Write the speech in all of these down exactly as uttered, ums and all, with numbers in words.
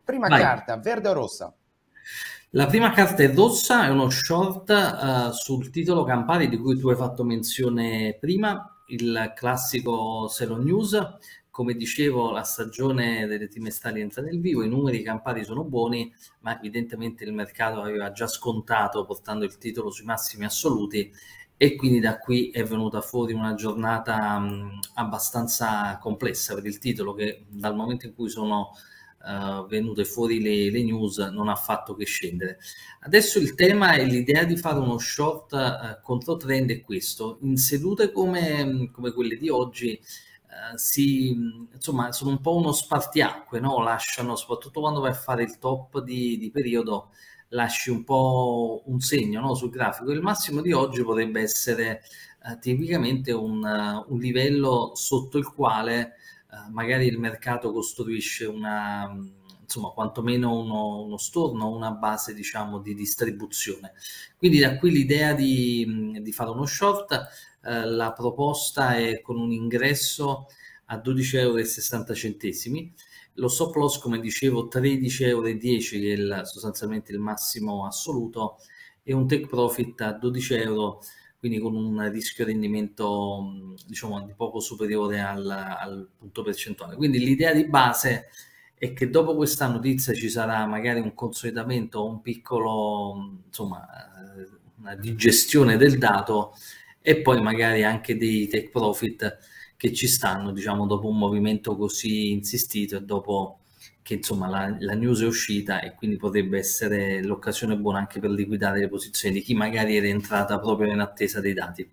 Prima Vai. carta, verde o rossa? La prima carta è rossa, è uno short uh, sul titolo Campari di cui tu hai fatto menzione prima, il classico Selo News. Come dicevo, la stagione delle trimestrali entra nel vivo, i numeri Campari sono buoni, ma evidentemente il mercato aveva già scontato portando il titolo sui massimi assoluti e quindi da qui è venuta fuori una giornata mh, abbastanza complessa per il titolo, che dal momento in cui sono Uh, venute fuori le, le news non ha fatto che scendere. Adesso il tema e l'idea di fare uno short uh, contro trend è questo: in sedute come, come quelle di oggi uh, si, insomma, sono un po' uno spartiacque, no? Lasciano, soprattutto quando vai a fare il top di, di periodo, lasci un po' un segno, no? Sul grafico. Il massimo di oggi potrebbe essere uh, tipicamente un, uh, un livello sotto il quale magari il mercato costruisce una, insomma, quantomeno uno, uno storno, una base, diciamo, di distribuzione. Quindi da qui l'idea di, di fare uno short, eh, la proposta è con un ingresso a dodici virgola sessanta euro, lo stop loss, come dicevo, tredici virgola dieci euro, che è il, sostanzialmente il massimo assoluto, e un take profit a dodici euro, quindi con un rischio rendimento, diciamo, di poco superiore al, al punto percentuale. Quindi l'idea di base è che dopo questa notizia ci sarà magari un consolidamento o un piccolo, insomma, una digestione del dato, e poi magari anche dei take profit che ci stanno, diciamo, dopo un movimento così insistito e dopo che, insomma, la, la news è uscita, e quindi potrebbe essere l'occasione buona anche per liquidare le posizioni di chi magari era entrata proprio in attesa dei dati.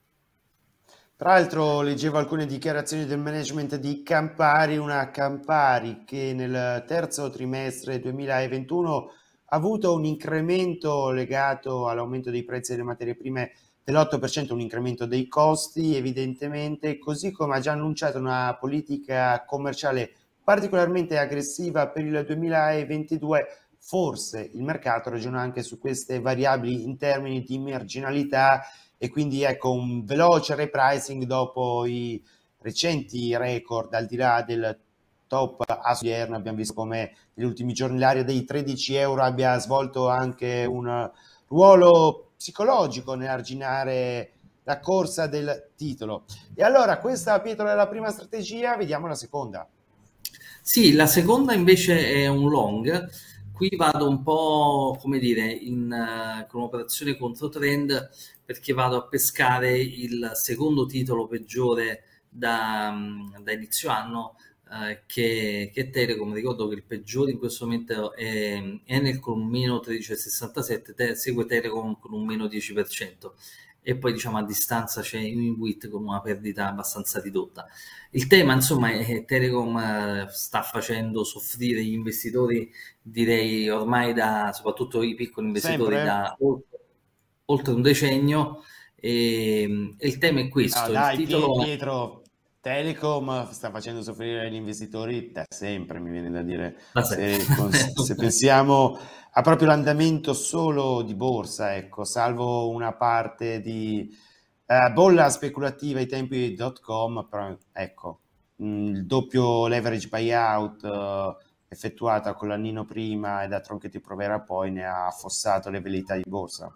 Tra l'altro leggevo alcune dichiarazioni del management di Campari, una Campari che nel terzo trimestre duemilaventuno ha avuto un incremento legato all'aumento dei prezzi delle materie prime dell'otto per cento, un incremento dei costi evidentemente, così come ha già annunciato una politica commerciale particolarmente aggressiva per il duemilaventidue. Forse il mercato ragiona anche su queste variabili in termini di marginalità, e quindi ecco un veloce repricing dopo i recenti record, al di là del top odierno. Abbiamo visto come negli ultimi giorni l'area dei tredici euro abbia svolto anche un ruolo psicologico nell'arginare la corsa del titolo. E allora questa, Pietro, è la prima strategia, vediamo la seconda. Sì, la seconda invece è un long. Qui vado un po', come dire, in, uh, con un'operazione contro trend, perché vado a pescare il secondo titolo peggiore da, um, da inizio anno, uh, che, che è Telecom. Ricordo che il peggiore in questo momento è Enel con un meno tredici virgola sessantasette, te, segue Telecom con un meno dieci per cento, e poi, diciamo, a distanza c'è Inwit con una perdita abbastanza ridotta. Il tema, insomma, è che Telecom eh, sta facendo soffrire gli investitori, direi ormai da, soprattutto i piccoli investitori, Sempre? da oltre, oltre un decennio, e, e il tema è Ah, questo: il dai, Pie- titolo. Pietro, Telecom sta facendo soffrire gli investitori da sempre, mi viene da dire. Da Se, cons- se sempre. pensiamo a proprio l'andamento solo di borsa, ecco, salvo una parte di eh, bolla speculativa ai tempi di dot com, però ecco, mh, il doppio leverage buyout eh, effettuata con l'annino prima e da Tronchetti Provera poi ne ha affossato le velleità di borsa.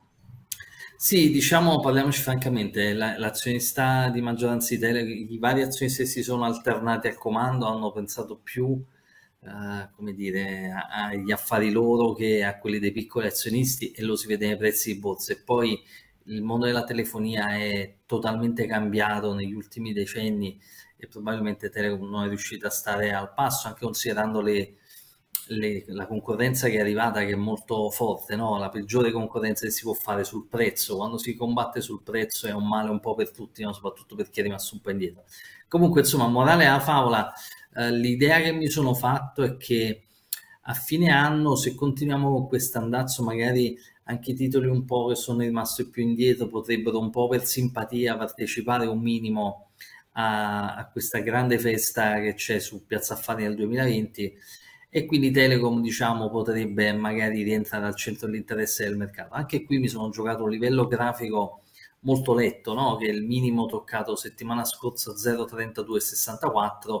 Sì, diciamo, parliamoci francamente, la- l'azionista di maggioranza di Telecom, i vari azionisti che si sono alternati al comando hanno pensato più, eh, come dire, a- agli affari loro che a quelli dei piccoli azionisti, e lo si vede nei prezzi di borsa. E poi il mondo della telefonia è totalmente cambiato negli ultimi decenni, e probabilmente Telecom non è riuscita a stare al passo, anche considerando le le- la concorrenza che è arrivata, che è molto forte, no? La peggiore concorrenza che si può fare sul prezzo. Quando si combatte sul prezzo è un male un po' per tutti, no? Soprattutto per chi è rimasto un po' indietro. Comunque, insomma, morale alla favola, eh, l'idea che mi sono fatto è che a fine anno, se continuiamo con questo andazzo, magari anche i titoli un po' che sono rimasti più indietro potrebbero, un po' per simpatia, partecipare un minimo a, a questa grande festa che c'è su Piazza Affari nel duemilaventi, e quindi Telecom, diciamo, potrebbe magari rientrare al centro dell'interesse del mercato. Anche qui mi sono giocato un livello grafico molto letto, no? Che è il minimo toccato settimana scorsa, zero virgola trentadue sessantaquattro,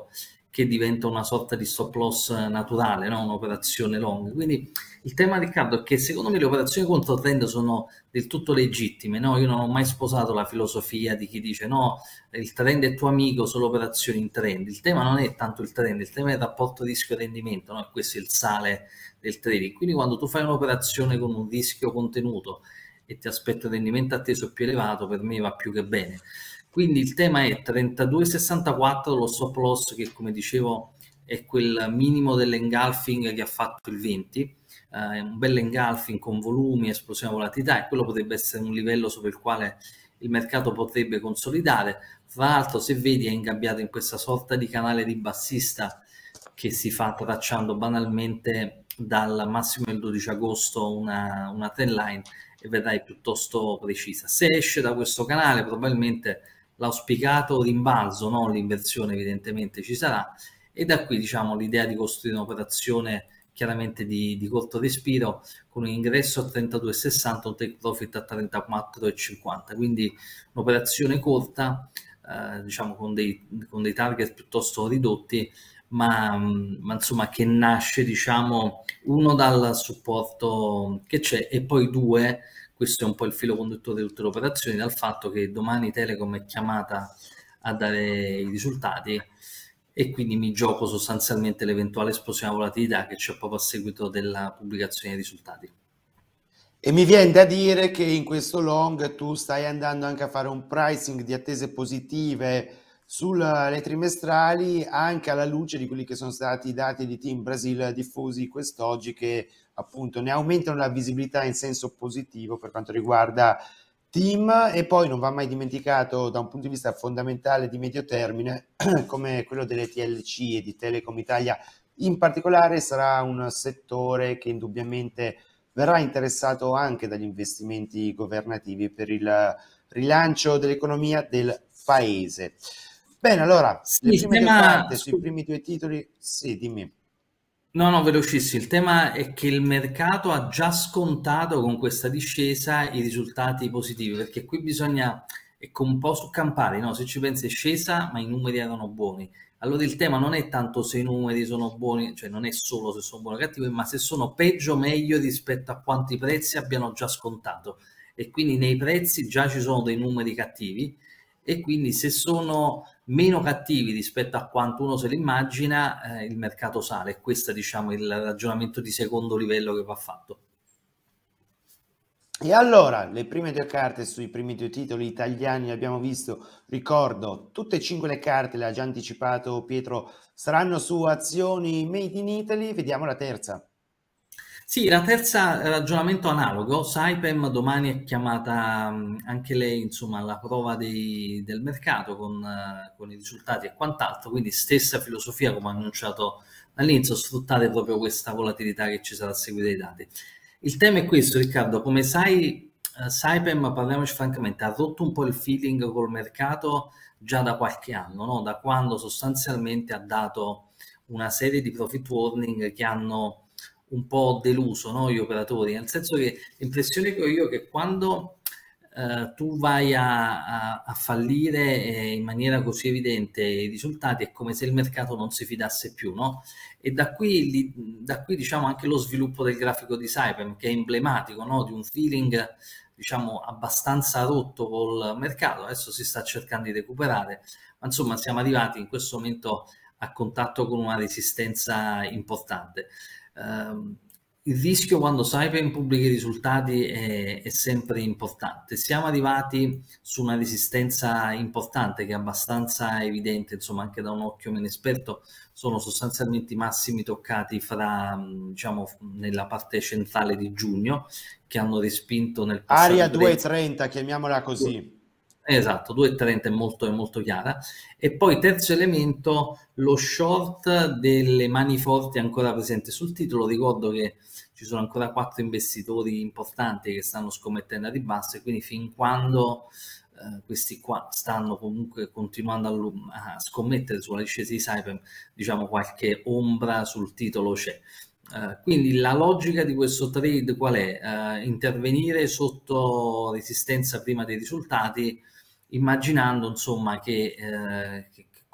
che diventa una sorta di stop loss naturale, no? Un'operazione long. Quindi il tema, Riccardo, è che secondo me le operazioni contro trend sono del tutto legittime, no? Io non ho mai sposato la filosofia di chi dice no, il trend è tuo amico, solo operazioni in trend. Il tema non è tanto il trend, il tema è il rapporto rischio-rendimento, no? E questo è il sale del trading. Quindi quando tu fai un'operazione con un rischio contenuto e ti aspetti un rendimento atteso più elevato, per me va più che bene. Quindi il tema è trentadue virgola sessantaquattro, lo stop loss che, come dicevo, è quel minimo dell'engulfing che ha fatto il venti, eh, un bel engulfing con volumi, esplosione volatilità, e quello potrebbe essere un livello sopra il quale il mercato potrebbe consolidare. Fra l'altro, se vedi, è ingabbiato in questa sorta di canale ribassista che si fa tracciando banalmente dal massimo del dodici agosto una, una trend line, e vedrai piuttosto precisa. Se esce da questo canale, probabilmente l'auspicato rimbalzo, no? L'inversione evidentemente ci sarà, e da qui, diciamo, l'idea di costruire un'operazione chiaramente di, di corto respiro con un ingresso a trentadue virgola sessanta, un take profit a trentaquattro virgola cinquanta, quindi un'operazione corta, eh, diciamo con dei, con dei target piuttosto ridotti, ma, ma insomma che nasce, diciamo, uno dal supporto che c'è, e poi due, questo è un po' il filo conduttore di tutte le operazioni, dal fatto che domani Telecom è chiamata a dare i risultati, e quindi mi gioco sostanzialmente l'eventuale esplosione volatilità che c'è proprio a seguito della pubblicazione dei risultati. E mi viene da dire che in questo long tu stai andando anche a fare un pricing di attese positive sulle trimestrali, anche alla luce di quelli che sono stati i dati di Team Brasil diffusi quest'oggi, che appunto ne aumentano la visibilità in senso positivo per quanto riguarda Team. E poi non va mai dimenticato, da un punto di vista fondamentale di medio termine, come quello delle T L C e di Telecom Italia in particolare, sarà un settore che indubbiamente verrà interessato anche dagli investimenti governativi per il rilancio dell'economia del paese. Bene, allora, sì, le prime tema... due carte sui primi due titoli, sì, dimmi. No, no, velocissimo. Il tema è che il mercato ha già scontato con questa discesa i risultati positivi, perché qui bisogna, ecco, un po' su Campari, no? Se ci pensi è scesa, ma i numeri erano buoni. Allora il tema non è tanto se i numeri sono buoni, cioè non è solo se sono buoni o cattivi, ma se sono peggio o meglio rispetto a quanti prezzi abbiano già scontato. E quindi nei prezzi già ci sono dei numeri cattivi, e quindi se sono meno cattivi rispetto a quanto uno se l'immagina, eh, il mercato sale. Questo è, diciamo, il ragionamento di secondo livello che va fatto. E allora, le prime due carte sui primi due titoli italiani abbiamo visto, ricordo, tutte e cinque le carte, le ha già anticipato Pietro, saranno su azioni made in Italy. Vediamo la terza. Sì, la terza, ragionamento analogo. Saipem domani è chiamata anche lei, insomma, alla prova dei, del mercato con, uh, con i risultati e quant'altro, quindi stessa filosofia come annunciato all'inizio, sfruttare proprio questa volatilità che ci sarà a seguire dei dati. Il tema è questo, Riccardo: come sai, uh, Saipem, parliamoci francamente, ha rotto un po' il feeling col mercato già da qualche anno, no? Da quando sostanzialmente ha dato una serie di profit warning che hanno un po' deluso, no, gli operatori, nel senso che l'impressione che ho io è che quando eh, tu vai a, a, a fallire eh, in maniera così evidente i risultati, è come se il mercato non si fidasse più, no? E da qui, li, da qui diciamo anche lo sviluppo del grafico di Saipem, che è emblematico, no, di un feeling, diciamo, abbastanza rotto col mercato. Adesso si sta cercando di recuperare, ma insomma siamo arrivati in questo momento a contatto con una resistenza importante. Uh, il rischio quando Saipem pubblica i risultati è, è sempre importante. Siamo arrivati su una resistenza importante che è abbastanza evidente, insomma, anche da un occhio meno esperto. Sono sostanzialmente i massimi toccati fra, diciamo, nella parte centrale di giugno, che hanno respinto nel passato. Aria due virgola trenta, chiamiamola così. Esatto, due virgola trenta è molto, è molto chiara. E poi terzo elemento, lo short delle mani forti ancora presente sul titolo. Ricordo che ci sono ancora quattro investitori importanti che stanno scommettendo a ribasso, e quindi fin quando eh, questi qua stanno comunque continuando a, a scommettere sulla discesa di Saipem, diciamo qualche ombra sul titolo c'è. Uh, quindi la logica di questo trade qual è? Uh, intervenire sotto resistenza prima dei risultati, immaginando insomma che, eh, che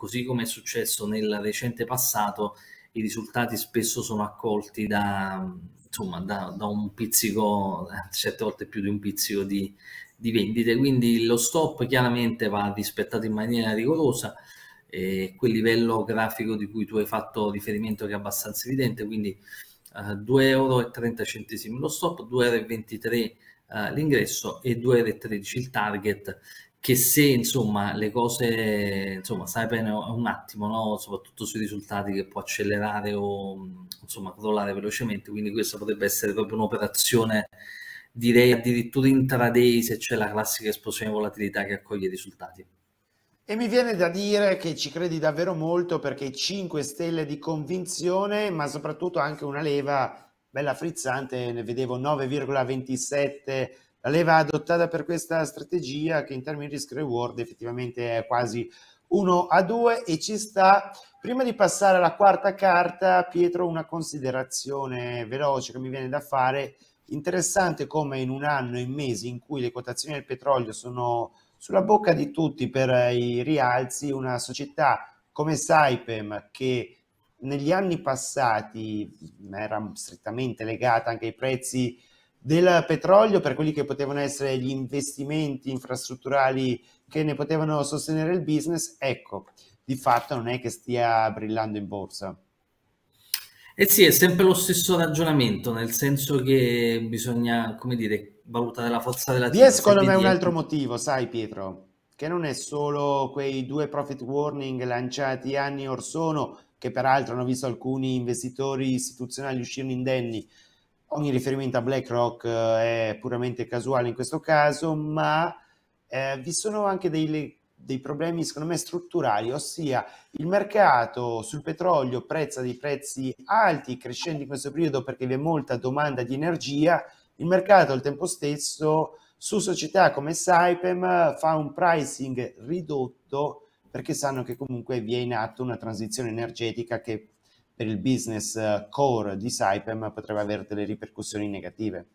così come è successo nel recente passato, i risultati spesso sono accolti da, insomma, da, da un pizzico, certe volte più di un pizzico di, di vendite, quindi lo stop chiaramente va rispettato in maniera rigorosa, e quel livello grafico di cui tu hai fatto riferimento che è abbastanza evidente, quindi uh, due euro e trenta centesimi lo stop, due euro e ventitré uh, l'ingresso e due euro e tredici il target, che se insomma le cose, insomma, sai bene un attimo, no? Soprattutto sui risultati, che può accelerare o insomma crollare velocemente, quindi questa potrebbe essere proprio un'operazione, direi addirittura intraday, se c'è la classica esplosione di volatilità che accoglie i risultati. E mi viene da dire che ci credi davvero molto, perché cinque stelle di convinzione, ma soprattutto anche una leva bella frizzante, ne vedevo nove virgola ventisette, la leva adottata per questa strategia che in termini di risk reward effettivamente è quasi uno a due e ci sta. Prima di passare alla quarta carta, Pietro, una considerazione veloce che mi viene da fare. Interessante come in un anno e in mesi in cui le quotazioni del petrolio sono sulla bocca di tutti per i rialzi, una società come Saipem, che negli anni passati era strettamente legata anche ai prezzi del petrolio per quelli che potevano essere gli investimenti infrastrutturali che ne potevano sostenere il business, ecco, di fatto non è che stia brillando in borsa. Eh sì, è sempre lo stesso ragionamento, nel senso che bisogna, come dire, valutare la forza Vi è relativa. Se secondo me un vedi altro equi- motivo, sai Pietro, che non è solo quei due profit warning lanciati anni or sono, che peraltro hanno visto alcuni investitori istituzionali uscire indenni. Ogni riferimento a BlackRock eh, è puramente casuale in questo caso, ma eh, vi sono anche dei, dei problemi secondo me strutturali, ossia il mercato sul petrolio prezza dei prezzi alti, crescenti in questo periodo perché vi è molta domanda di energia. Il mercato al tempo stesso su società come Saipem fa un pricing ridotto perché sanno che comunque vi è in atto una transizione energetica che per il business core di Saipem potrebbe avere delle ripercussioni negative.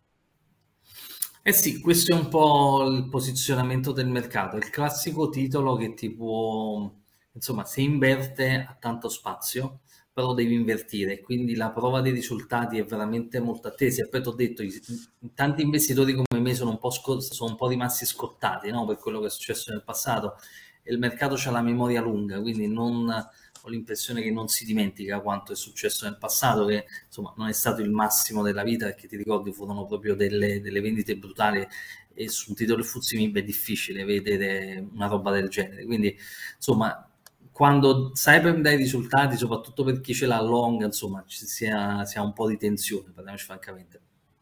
Eh sì, questo è un po' il posizionamento del mercato, il classico titolo che ti può, insomma, se inverte ha tanto spazio, però devi invertire, quindi la prova dei risultati è veramente molto attesa. E poi ti ho detto, i- tanti investitori come me sono un po', sco- sono un po' rimasti scottati, no? Per quello che è successo nel passato, e il mercato ha la memoria lunga, quindi non, ho l'impressione che non si dimentica quanto è successo nel passato, che insomma non è stato il massimo della vita, perché ti ricordi furono proprio delle, delle vendite brutali, e su un titolo del F T S E M I B è difficile vedere una roba del genere. Quindi insomma, quando Saipem dà i risultati, soprattutto per chi ce l'ha long, insomma ci sia, si ha un po' di tensione, parliamoci francamente.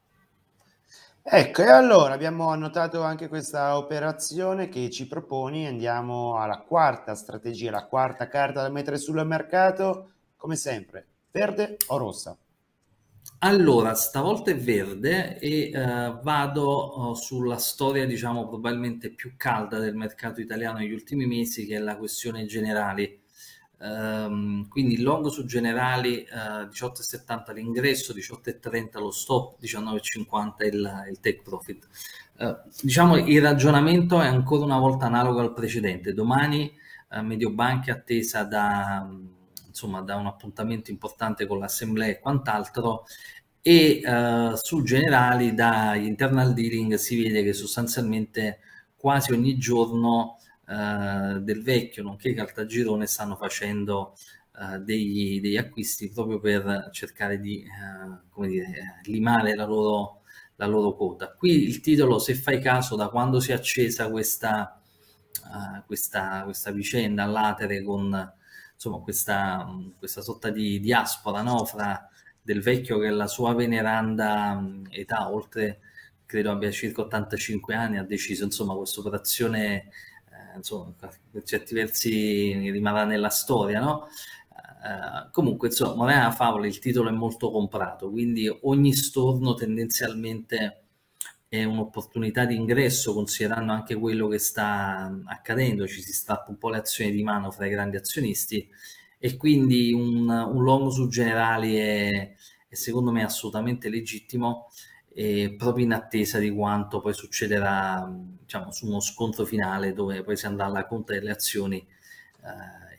Ecco, e allora abbiamo annotato anche questa operazione che ci proponi. Andiamo alla quarta strategia, la quarta carta da mettere sul mercato, come sempre, verde o rossa? Allora, stavolta è verde e eh, vado eh, sulla storia, diciamo, probabilmente più calda del mercato italiano negli ultimi mesi, che è la questione generali. Ehm, quindi long su generali, eh, diciotto e settanta l'ingresso, diciotto e trenta lo stop, diciannove e cinquanta il, il take profit. Eh, diciamo, il ragionamento è ancora una volta analogo al precedente. Domani eh, Mediobanca è attesa da, insomma, da un appuntamento importante con l'assemblea e quant'altro, e eh, su generali dagli internal dealing si vede che sostanzialmente quasi ogni giorno eh, Del Vecchio nonché Caltagirone stanno facendo eh, degli, degli acquisti proprio per cercare di eh, come dire, limare la loro, la loro quota. Qui il titolo, se fai caso, da quando si è accesa questa, uh, questa, questa vicenda all'atere con insomma questa, questa sorta di diaspora, no? Fra Del Vecchio, che la sua veneranda età, oltre credo abbia circa ottantacinque anni, ha deciso insomma questa operazione, eh, insomma, per certi versi rimarrà nella storia, no? Uh, comunque insomma, non è una favola, il titolo è molto comprato, quindi ogni storno tendenzialmente è un'opportunità di ingresso, considerando anche quello che sta accadendo, ci si strappa un po' le azioni di mano fra i grandi azionisti, e quindi un, un long su generali è, è secondo me assolutamente legittimo, e proprio in attesa di quanto poi succederà, diciamo, su uno scontro finale dove poi si andrà alla conta delle azioni, eh,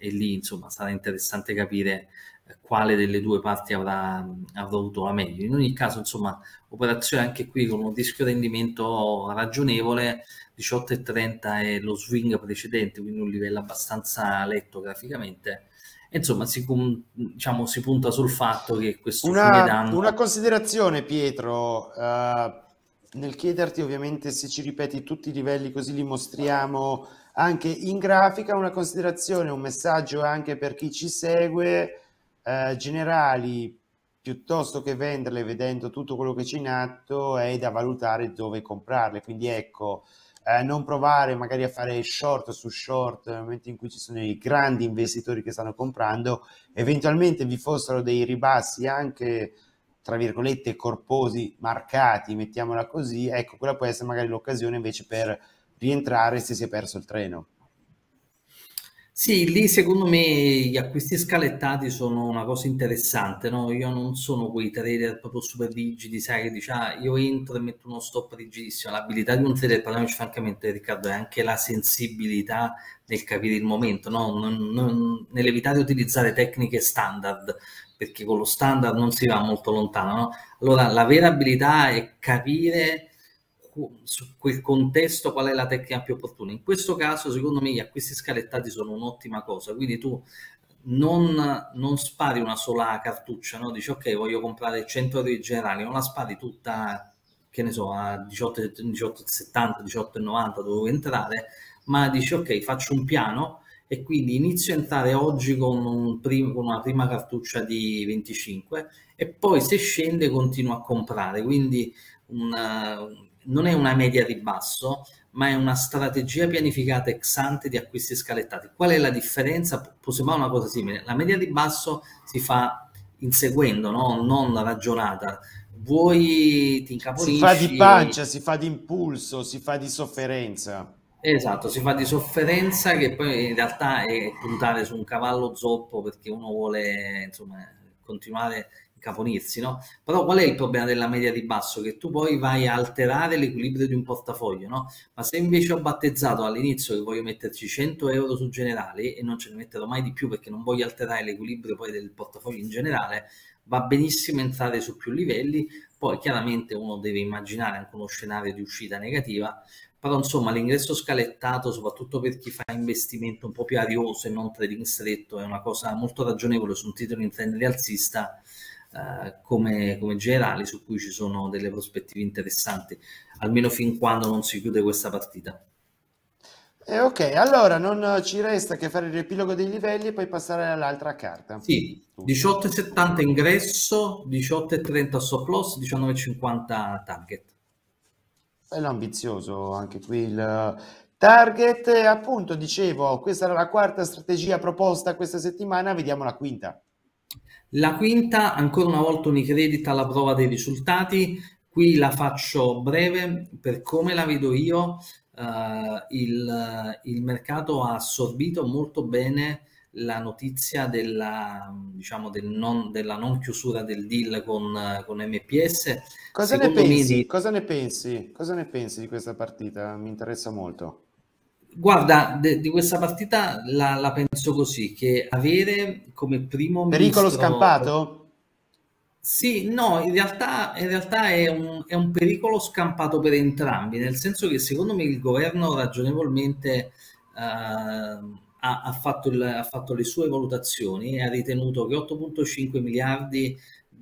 e lì insomma sarà interessante capire quale delle due parti avrà, avrà avuto la meglio. In ogni caso, insomma, operazione anche qui con un rischio rendimento ragionevole, diciotto e trenta è lo swing precedente, quindi un livello abbastanza letto graficamente. E, insomma, si, diciamo, si punta sul fatto che questo una, fine d'anno... Una considerazione, Pietro, uh, nel chiederti ovviamente se ci ripeti tutti i livelli così li mostriamo anche in grafica, una considerazione, un messaggio anche per chi ci segue, eh, generali, piuttosto che venderle vedendo tutto quello che c'è in atto, è da valutare dove comprarle. Quindi ecco, eh, non provare magari a fare short su short nel momento in cui ci sono i grandi investitori che stanno comprando, eventualmente vi fossero dei ribassi anche tra virgolette corposi, marcati, mettiamola così, ecco, quella può essere magari l'occasione invece per rientrare se si è perso il treno. Sì, lì secondo me gli acquisti scalettati sono una cosa interessante, no? Io non sono quei trader proprio super rigidi, sai, che dice, ah, io entro e metto uno stop rigidissimo. L'abilità di un trader, parliamoci francamente, Riccardo, è anche la sensibilità nel capire il momento, no? Non, non, nell'evitare di utilizzare tecniche standard, perché con lo standard non si va molto lontano, no? Allora, la vera abilità è capire su quel contesto qual è la tecnica più opportuna. In questo caso secondo me gli acquisti scalettati sono un'ottima cosa, quindi tu non, non spari una sola cartuccia, no? Dici ok, voglio comprare cento euro di generali, non la spari tutta, che ne so, a diciotto virgola settanta, diciotto virgola novanta dove entrare, ma dici ok, faccio un piano e quindi inizio a entrare oggi con, un prim- con una prima cartuccia di venticinque e poi se scende continuo a comprare, quindi una, non è una media di basso, ma è una strategia pianificata ex ante di acquisti scalettati. Qual è la differenza? Può sembrare una cosa simile. La media di basso si fa inseguendo, no? Non ragionata. Vuoi ti incaponisci... Si fa di pancia, si fa di impulso, si fa di sofferenza. Esatto, si fa di sofferenza che poi in realtà è puntare su un cavallo zoppo perché uno vuole, insomma, continuare incaponirsi, no? Però qual è il problema della media di basso? Che tu poi vai a alterare l'equilibrio di un portafoglio, no? Ma se invece ho battezzato all'inizio che voglio metterci cento euro su generali e non ce ne metterò mai di più perché non voglio alterare l'equilibrio poi del portafoglio in generale, va benissimo entrare su più livelli, poi chiaramente uno deve immaginare anche uno scenario di uscita negativa, però insomma l'ingresso scalettato, soprattutto per chi fa investimento un po' più arioso e non trading stretto, è una cosa molto ragionevole su un titolo in trend rialzista eh, come, come generali, su cui ci sono delle prospettive interessanti, almeno fin quando non si chiude questa partita. Eh, ok, allora non ci resta che fare il riepilogo dei livelli e poi passare all'altra carta. Sì, diciotto virgola settanta ingresso, diciotto virgola trenta stop loss, diciannove virgola cinquanta target. Bello ambizioso anche qui il target. Appunto, dicevo, questa era la quarta strategia proposta questa settimana, vediamo la quinta. La quinta, ancora una volta Unicredit alla prova dei risultati. Qui la faccio breve, per come la vedo io, eh, il, il mercato ha assorbito molto bene la notizia della, diciamo, del non, della non chiusura del deal con, con M P S. Cosa ne pensi? Di... Cosa ne pensi? Cosa ne pensi di questa partita? Mi interessa molto. Guarda, de, di questa partita la, la penso così, che avere come primo pericolo ministro... scampato? Sì, no, in realtà, in realtà è, un, è un pericolo scampato per entrambi, nel senso che secondo me il governo ragionevolmente eh, ha, ha, fatto il, ha fatto le sue valutazioni e ha ritenuto che otto virgola cinque miliardi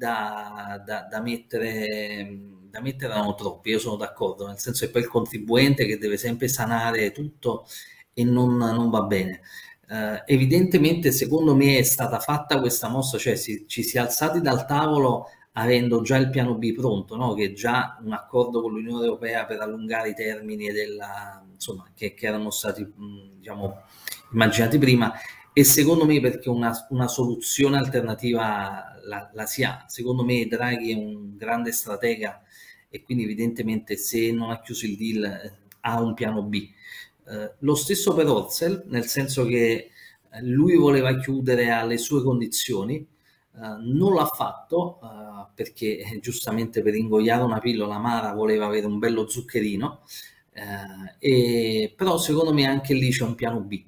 da, da, da mettere, da mettere erano troppi. Io sono d'accordo, nel senso che poi il contribuente che deve sempre sanare tutto e non, non va bene. Uh, evidentemente secondo me è stata fatta questa mossa, cioè si, ci si è alzati dal tavolo avendo già il piano B pronto, no? Che è già un accordo con l'Unione Europea per allungare i termini della, insomma, che, che erano stati mh, diciamo, immaginati prima, e secondo me perché una, una soluzione alternativa la, la si ha. Secondo me Draghi è un grande stratega e quindi evidentemente se non ha chiuso il deal eh, ha un piano B. Uh, lo stesso per Orzel, nel senso che lui voleva chiudere alle sue condizioni, uh, non l'ha fatto uh, perché eh, giustamente per ingoiare una pillola amara voleva avere un bello zuccherino, uh, e, però secondo me anche lì c'è un piano B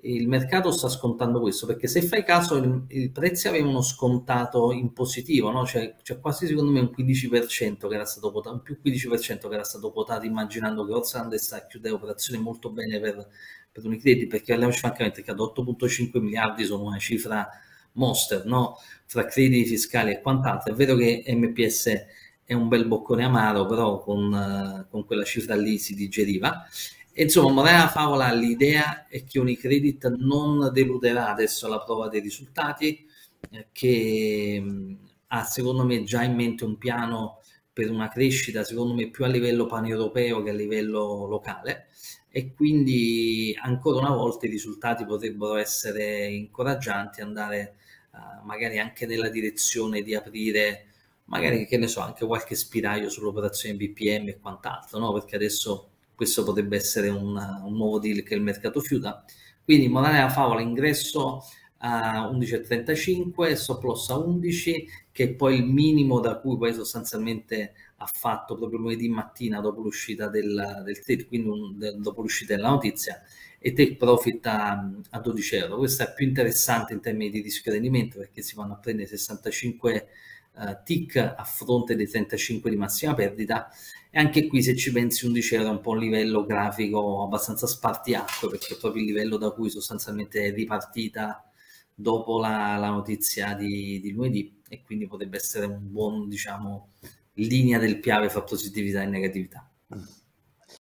il mercato sta scontando questo, perché se fai caso il- i prezzi avevano scontato in positivo, no? Cioè, c'è quasi secondo me un quindici per cento che era stato quotato, un più quindici per cento che era stato quotato immaginando che Orsand sta a chiudere operazioni molto bene per, per Unicredit, perché parliamoci francamente che ad otto virgola cinque miliardi sono una cifra monster, no? Fra crediti fiscali e quant'altro. È vero che M P S è un bel boccone amaro, però con, eh, con quella cifra lì si digeriva. E insomma, morale della favola, l'idea è che Unicredit non deluderà adesso alla prova dei risultati, eh, che mh, ha secondo me già in mente un piano per una crescita secondo me più a livello paneuropeo che a livello locale, e quindi ancora una volta i risultati potrebbero essere incoraggianti, andare uh, magari anche nella direzione di aprire magari, che ne so, anche qualche spiraglio sull'operazione B P M e quant'altro, no? Perché adesso questo potrebbe essere un, un nuovo deal che il mercato fiuta. Quindi morale della favola, ingresso a undici virgola trentacinque, stop loss a undici, che è poi il minimo da cui poi sostanzialmente ha fatto proprio lunedì mattina dopo l'uscita del, del trade, quindi un, de, dopo l'uscita della notizia, e take profit a, a dodici euro. Questo è più interessante in termini di rischio rendimento, perché si vanno a prendere sessantacinque uh, tick a fronte dei trentacinque di massima perdita, e anche qui se ci pensi undici euro è un po' un livello grafico abbastanza spartiacque, perché è proprio il livello da cui sostanzialmente è ripartita dopo la, la notizia di, di lunedì, e quindi potrebbe essere un buon, diciamo, linea del Piave fra positività e negatività.